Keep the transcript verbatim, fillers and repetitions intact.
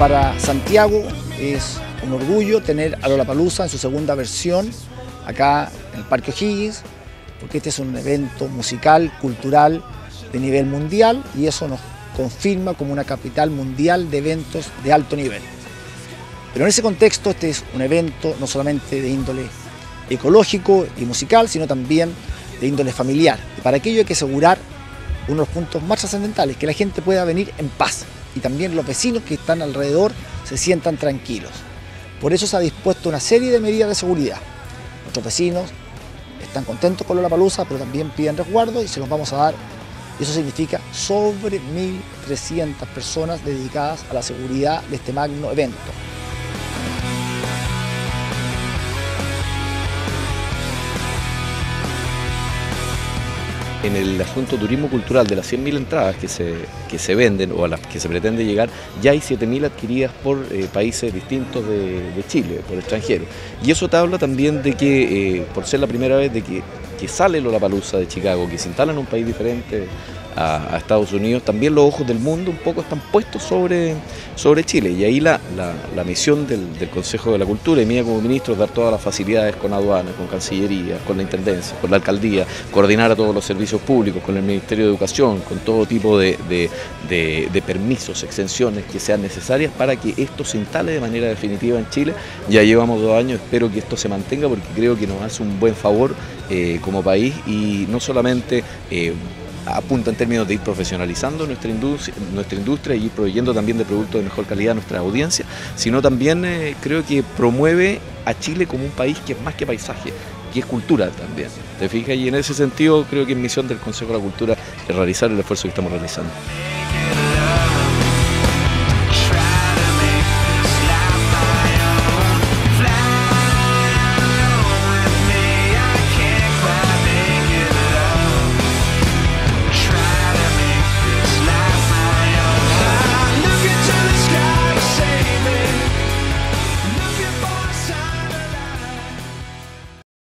Para Santiago es un orgullo tener a Lollapalooza en su segunda versión acá en el Parque O'Higgins, porque este es un evento musical, cultural de nivel mundial y eso nos confirma como una capital mundial de eventos de alto nivel. Pero en ese contexto este es un evento no solamente de índole ecológico y musical, sino también de índole familiar. Y para aquello hay que asegurar uno de los puntos más trascendentales, que la gente pueda venir en paz y también los vecinos que están alrededor se sientan tranquilos. Por eso se ha dispuesto una serie de medidas de seguridad. Nuestros vecinos están contentos con Lollapalooza, pero también piden resguardo y se los vamos a dar. Eso significa sobre mil trescientas personas dedicadas a la seguridad de este magno evento. En el asunto turismo cultural, de las cien mil entradas que se, que se venden o a las que se pretende llegar, ya hay siete mil adquiridas por eh, países distintos de, de Chile, por extranjeros. Y eso te habla también de que, eh, por ser la primera vez de que, que sale Lollapalooza de Chicago, que se instala en un país diferente a, a Estados Unidos, también los ojos del mundo un poco están puestos sobre, sobre Chile. Y ahí la, la, la misión del, del Consejo de la Cultura y mía como ministro es dar todas las facilidades con aduanas, con Cancillería, con la Intendencia, con la Alcaldía, coordinar a todos los servicios públicos, con el Ministerio de Educación, con todo tipo de, de, de, de permisos, exenciones que sean necesarias para que esto se instale de manera definitiva en Chile. Ya llevamos dos años, espero que esto se mantenga porque creo que nos hace un buen favor eh, como país y no solamente eh, apunta en términos de ir profesionalizando nuestra industria, nuestra industria y ir proveyendo también de productos de mejor calidad a nuestra audiencia, sino también eh, creo que promueve a Chile como un país que es más que paisaje, que es cultura también, ¿te fijas? Y en ese sentido creo que es misión del Consejo de la Cultura es realizar el esfuerzo que estamos realizando.